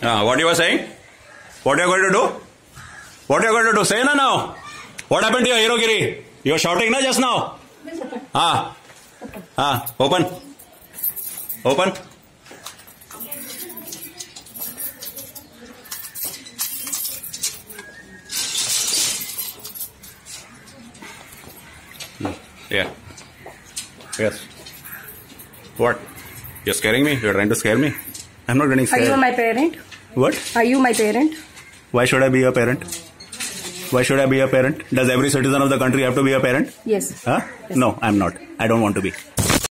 What you were saying? What you are going to do? What you are going to do? Say now. What happened to your Hirogiri? You were shouting na just now. Open. Open. Yeah. Yes. What? You're scaring me? You're trying to scare me? I'm not getting scared. Are you my parent? What? Are you my parent? Why should I be your parent? Why should I be a parent? Does every citizen of the country have to be a parent? Yes. Huh? Yes. No, I'm not. I don't want to be.